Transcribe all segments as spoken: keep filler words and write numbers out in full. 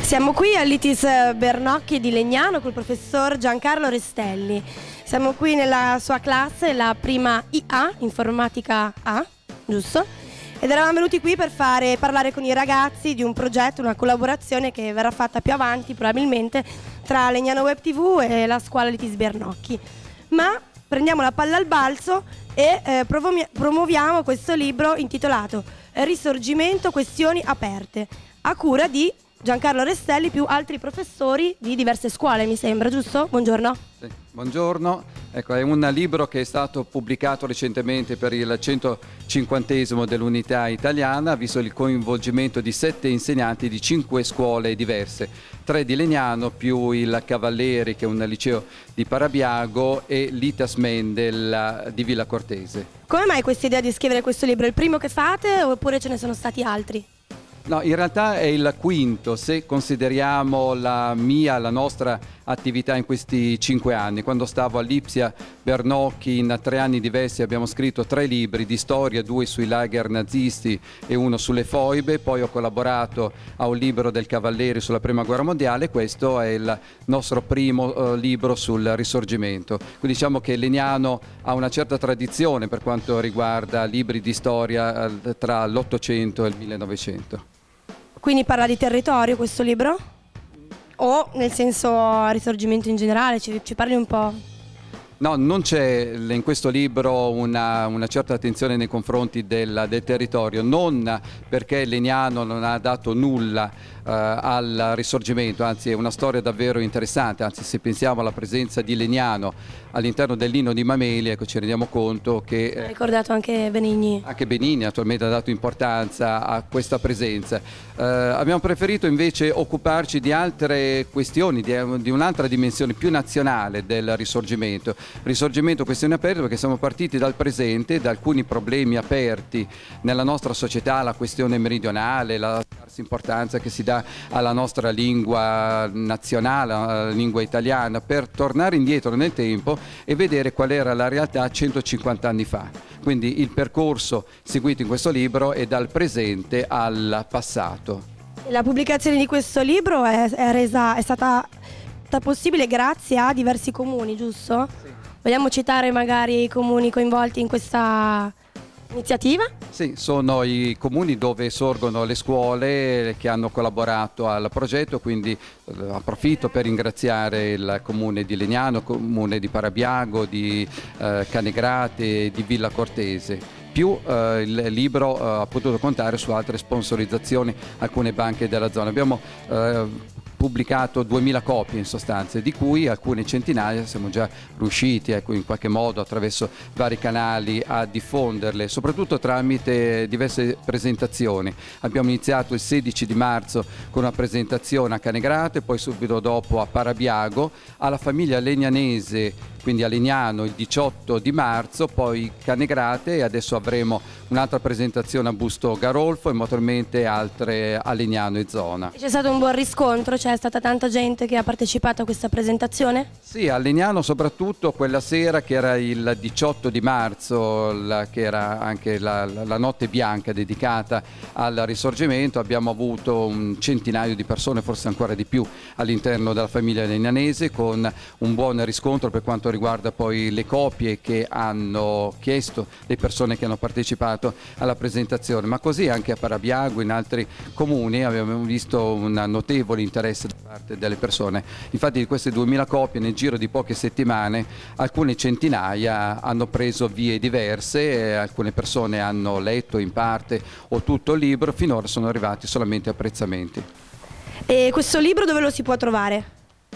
Siamo qui all'I T I S Bernocchi di Legnano col professor Giancarlo Restelli. Siamo qui nella sua classe, la prima I A, Informatica A, giusto? Ed eravamo venuti qui per fare, parlare con i ragazzi di un progetto, una collaborazione che verrà fatta più avanti probabilmente tra Legnano Web T V e la scuola L I T I S Bernocchi. Ma prendiamo la palla al balzo e eh, promuoviamo questo libro intitolato Risorgimento, questioni aperte, a cura di Giancarlo Restelli più altri professori di diverse scuole, mi sembra, giusto? Buongiorno. Sì, buongiorno, ecco, è un libro che è stato pubblicato recentemente per il centocinquantesimo dell'Unità Italiana, visto il coinvolgimento di sette insegnanti di cinque scuole diverse, tre di Legnano più il Cavalleri, che è un liceo di Parabiago, e l'I T A S Mendel di Villa Cortese. Come mai questa idea di scrivere questo libro? È il primo che fate oppure ce ne sono stati altri? No, in realtà è il quinto, se consideriamo la mia, la nostra attività in questi cinque anni. Quando stavo all'Ipsia Bernocchi, in tre anni diversi abbiamo scritto tre libri di storia, due sui lager nazisti e uno sulle foibe, poi ho collaborato a un libro del Cavalleri sulla Prima Guerra Mondiale. Questo è il nostro primo uh, libro sul Risorgimento. Quindi diciamo che Legnano ha una certa tradizione per quanto riguarda libri di storia uh, tra l'Ottocento e il millenovecento. Quindi parla di territorio questo libro? O nel senso Risorgimento in generale, ci, ci parli un po'? No, non c'è in questo libro una, una certa attenzione nei confronti del, del territorio, non perché Legnano non ha dato nulla eh, al Risorgimento, anzi è una storia davvero interessante, anzi se pensiamo alla presenza di Legnano all'interno dell'inno di Mameli, ecco, ci rendiamo conto che... Eh, ha ricordato anche Benigni. Anche Benigni attualmente ha dato importanza a questa presenza. Eh, abbiamo preferito invece occuparci di altre questioni, di, di un'altra dimensione più nazionale del Risorgimento. Risorgimento, questioni aperte, perché siamo partiti dal presente, da alcuni problemi aperti nella nostra società, la questione meridionale, la scarsa importanza che si dà alla nostra lingua nazionale, alla lingua italiana, per tornare indietro nel tempo e vedere qual era la realtà centocinquanta anni fa. Quindi il percorso seguito in questo libro è dal presente al passato. La pubblicazione di questo libro è, è, resa, è stata possibile grazie a diversi comuni, giusto? Sì. Vogliamo citare magari i comuni coinvolti in questa iniziativa? Sì, sono i comuni dove sorgono le scuole che hanno collaborato al progetto, quindi eh, approfitto per ringraziare il comune di Legnano, il comune di Parabiago, di eh, Canegrate e di Villa Cortese. Più eh, il libro eh, ha potuto contare su altre sponsorizzazioni, alcune banche della zona. Abbiamo eh, pubblicato duemila copie in sostanza, di cui alcune centinaia siamo già riusciti, ecco, in qualche modo attraverso vari canali a diffonderle, soprattutto tramite diverse presentazioni. Abbiamo iniziato il sedici di marzo con una presentazione a Canegrate, poi subito dopo a Parabiago, alla famiglia legnanese, quindi a Legnano il diciotto di marzo, poi Canegrate, e adesso avremo un'altra presentazione a Busto Garolfo e naturalmente altre a Legnano e zona. C'è stato un buon riscontro? C'è stata tanta gente che ha partecipato a questa presentazione? Sì, a Legnano soprattutto quella sera, che era il diciotto di marzo, la, che era anche la, la, la notte bianca dedicata al Risorgimento, abbiamo avuto un centinaio di persone, forse ancora di più, all'interno della famiglia legnanese, con un buon riscontro per quanto riguarda poi le copie che hanno chiesto le persone che hanno partecipato alla presentazione, ma così anche a Parabiago, in altri comuni abbiamo visto un notevole interesse da parte delle persone. Infatti di queste duemila copie nel giro di poche settimane alcune centinaia hanno preso vie diverse, alcune persone hanno letto in parte o tutto il libro, finora sono arrivati solamente apprezzamenti. E questo libro dove lo si può trovare?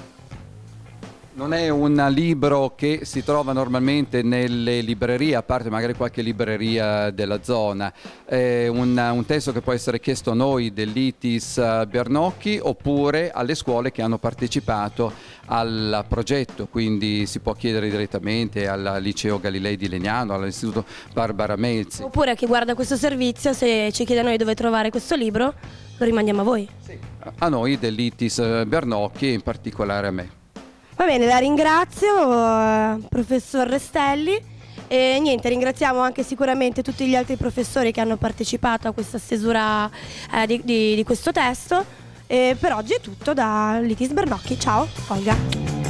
Non è un libro che si trova normalmente nelle librerie, a parte magari qualche libreria della zona. È un, un testo che può essere chiesto a noi dell'I T I S Bernocchi oppure alle scuole che hanno partecipato al progetto, quindi si può chiedere direttamente al Liceo Galilei di Legnano, all'Istituto Barbara Melzi. Oppure a chi guarda questo servizio, se ci chiede a noi dove trovare questo libro, lo rimandiamo a voi. Sì, a noi dell'I T I S Bernocchi e in particolare a me. Va bene, la ringrazio, professor Restelli, e niente, ringraziamo anche sicuramente tutti gli altri professori che hanno partecipato a questa stesura eh, di, di, di questo testo. E per oggi è tutto da Litis Bernocchi. Ciao, Olga.